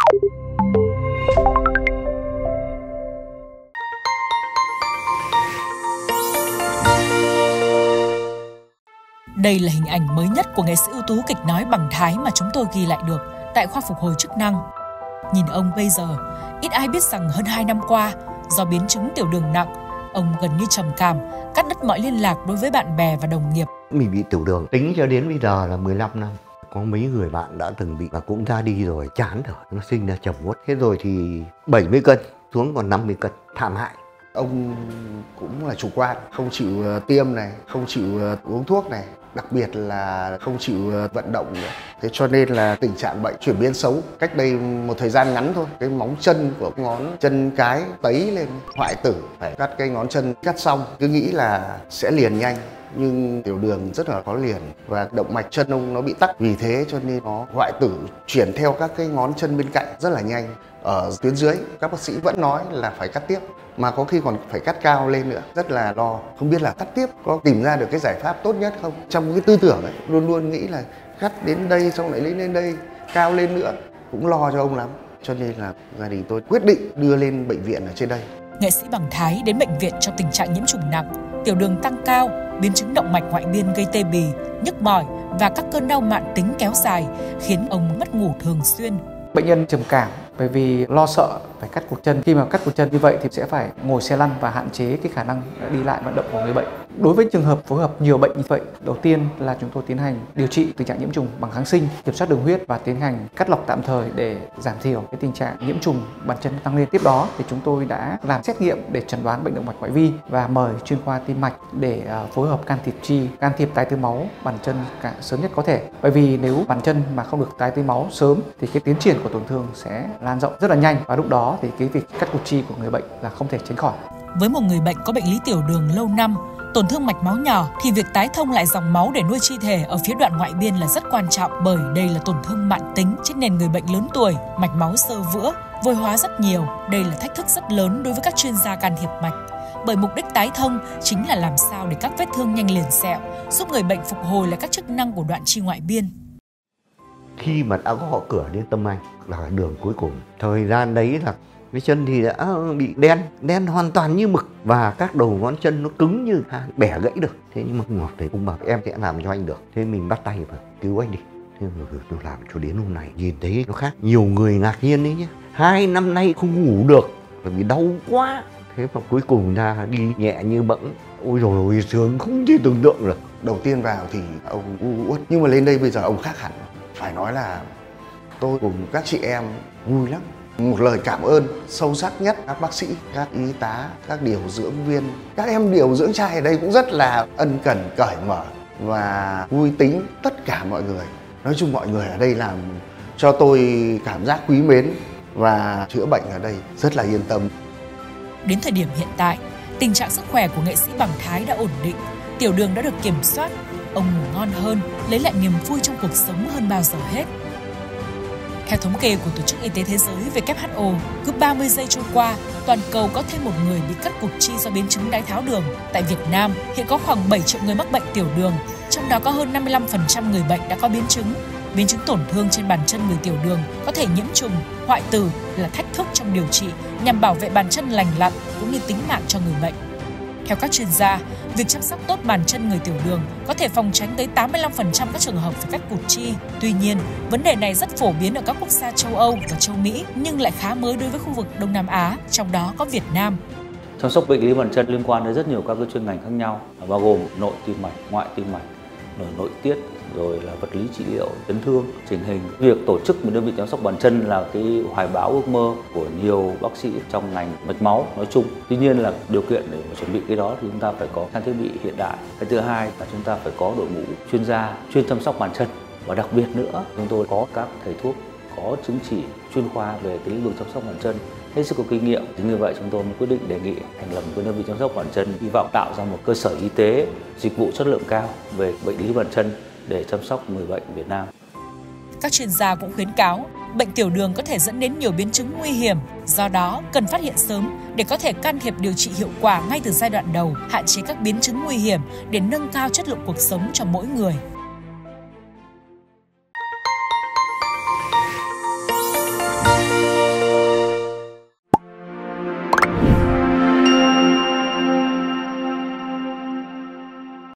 Đây là hình ảnh mới nhất của nghệ sĩ ưu tú kịch nói Bằng Thái mà chúng tôi ghi lại được tại khoa phục hồi chức năng. Nhìn ông bây giờ, ít ai biết rằng hơn 2 năm qua, do biến chứng tiểu đường nặng, ông gần như trầm cảm, cắt đứt mọi liên lạc đối với bạn bè và đồng nghiệp. Mình bị tiểu đường, tính cho đến bây giờ là 15 năm. Có mấy người bạn đã từng bị và cũng ra đi rồi, chán rồi, nó sinh ra trầm uất. Thế rồi thì 70 cân, xuống còn 50 cân, thảm hại. Ông cũng là chủ quan, không chịu tiêm này, không chịu uống thuốc này, đặc biệt là không chịu vận động nữa. Thế cho nên là tình trạng bệnh chuyển biến xấu. Cách đây một thời gian ngắn thôi, cái móng chân của ngón chân cái tấy lên, hoại tử, phải cắt cái ngón chân. Cắt xong cứ nghĩ là sẽ liền nhanh, nhưng tiểu đường rất là khó liền và động mạch chân ông nó bị tắc, vì thế cho nên nó hoại tử chuyển theo các cái ngón chân bên cạnh rất là nhanh. Ở tuyến dưới các bác sĩ vẫn nói là phải cắt tiếp, mà có khi còn phải cắt cao lên nữa, rất là lo, không biết là cắt tiếp có tìm ra được cái giải pháp tốt nhất không. Trong cái tư tưởng ấy luôn luôn nghĩ là cắt đến đây xong lại lên đây, cao lên nữa, cũng lo cho ông lắm. Cho nên là gia đình tôi quyết định đưa lên bệnh viện ở trên đây. Nghệ sĩ Bằng Thái đến bệnh viện trong tình trạng nhiễm trùng nặng, tiểu đường tăng cao, biến chứng động mạch ngoại biên gây tê bì, nhức mỏi và các cơn đau mạn tính kéo dài khiến ông mất ngủ thường xuyên. Bệnh nhân trầm cảm bởi vì lo sợ phải cắt cụt chân. Khi mà cắt cụt chân như vậy thì sẽ phải ngồi xe lăn và hạn chế cái khả năng đi lại vận động của người bệnh. Đối với trường hợp phối hợp nhiều bệnh như vậy, đầu tiên là chúng tôi tiến hành điều trị tình trạng nhiễm trùng bằng kháng sinh, kiểm soát đường huyết và tiến hành cắt lọc tạm thời để giảm thiểu cái tình trạng nhiễm trùng bàn chân tăng lên. Tiếp đó thì chúng tôi đã làm xét nghiệm để chẩn đoán bệnh động mạch ngoại vi và mời chuyên khoa tim mạch để phối hợp can thiệp chi, can thiệp tái tứ máu bàn chân cả sớm nhất có thể. Bởi vì nếu bàn chân mà không được tái tứ máu sớm thì cái tiến triển của tổn thương sẽ lan rộng rất là nhanh, và lúc đó thì cái việc cắt cụt chi của người bệnh là không thể tránh khỏi. Với một người bệnh có bệnh lý tiểu đường lâu năm, tổn thương mạch máu nhỏ thì việc tái thông lại dòng máu để nuôi chi thể ở phía đoạn ngoại biên là rất quan trọng, bởi đây là tổn thương mãn tính trên nền người bệnh lớn tuổi, mạch máu xơ vữa, vôi hóa rất nhiều. Đây là thách thức rất lớn đối với các chuyên gia can thiệp mạch, bởi mục đích tái thông chính là làm sao để các vết thương nhanh liền sẹo, giúp người bệnh phục hồi lại các chức năng của đoạn chi ngoại biên. Khi mà đã gõ cửa đến tâm anh là đường cuối cùng, thời gian đấy là cái chân thì đã bị đen hoàn toàn như mực, và các đầu ngón chân nó cứng như bẻ gãy được. Thế nhưng mà ngọt thì ông bảo em sẽ làm cho anh được. Thế mình bắt tay và cứu anh đi. Thế rồi tôi làm cho đến hôm nay nhìn thấy nó khác. Nhiều người ngạc nhiên đấy nhé, 2 năm nay không ngủ được bởi vì đau quá. Thế mà cuối cùng ra đi nhẹ như bẫng. Ôi rồi ôi, sướng không thể tưởng tượng được. Đầu tiên vào thì ông uất, nhưng mà lên đây bây giờ ông khác hẳn. Phải nói là tôi cùng các chị em vui lắm. Một lời cảm ơn sâu sắc nhất các bác sĩ, các y tá, các điều dưỡng viên. Các em điều dưỡng trai ở đây cũng rất là ân cần, cởi mở và vui tính, tất cả mọi người. Nói chung mọi người ở đây làm cho tôi cảm giác quý mến và chữa bệnh ở đây rất là yên tâm. Đến thời điểm hiện tại, tình trạng sức khỏe của nghệ sĩ Bằng Thái đã ổn định, tiểu đường đã được kiểm soát, ông ngủ ngon hơn, lấy lại niềm vui trong cuộc sống hơn bao giờ hết. Theo thống kê của Tổ chức Y tế Thế giới WHO, cứ 30 giây trôi qua, toàn cầu có thêm một người bị cắt cụt chi do biến chứng đái tháo đường. Tại Việt Nam, hiện có khoảng 7 triệu người mắc bệnh tiểu đường, trong đó có hơn 55% người bệnh đã có biến chứng. Biến chứng tổn thương trên bàn chân người tiểu đường có thể nhiễm trùng, hoại tử là thách thức trong điều trị nhằm bảo vệ bàn chân lành lặn cũng như tính mạng cho người bệnh. Theo các chuyên gia, việc chăm sóc tốt bàn chân người tiểu đường có thể phòng tránh tới 85% các trường hợp phải cắt cụt chi. Tuy nhiên, vấn đề này rất phổ biến ở các quốc gia châu Âu và châu Mỹ nhưng lại khá mới đối với khu vực Đông Nam Á, trong đó có Việt Nam. Chăm sóc bệnh lý bàn chân liên quan đến rất nhiều các chuyên ngành khác nhau, bao gồm nội tim mạch, ngoại tim mạch, nội tiết, rồi là vật lý trị liệu, chấn thương, chỉnh hình. Việc tổ chức một đơn vị chăm sóc bàn chân là cái hoài bão ước mơ của nhiều bác sĩ trong ngành mạch máu nói chung. Tuy nhiên là điều kiện để mà chuẩn bị cái đó thì chúng ta phải có trang thiết bị hiện đại. Cái thứ hai là chúng ta phải có đội ngũ chuyên gia chuyên chăm sóc bàn chân, và đặc biệt nữa chúng tôi có các thầy thuốc có chứng chỉ chuyên khoa về cái lĩnh vực chăm sóc bàn chân hết sức có kinh nghiệm. Chính vì vậy chúng tôi mới quyết định đề nghị thành lập một đơn vị chăm sóc bàn chân, hy vọng tạo ra một cơ sở y tế dịch vụ chất lượng cao về bệnh lý bàn chân để chăm sóc người bệnh Việt Nam. Các chuyên gia cũng khuyến cáo bệnh tiểu đường có thể dẫn đến nhiều biến chứng nguy hiểm, do đó cần phát hiện sớm để có thể can thiệp điều trị hiệu quả ngay từ giai đoạn đầu, hạn chế các biến chứng nguy hiểm để nâng cao chất lượng cuộc sống cho mỗi người.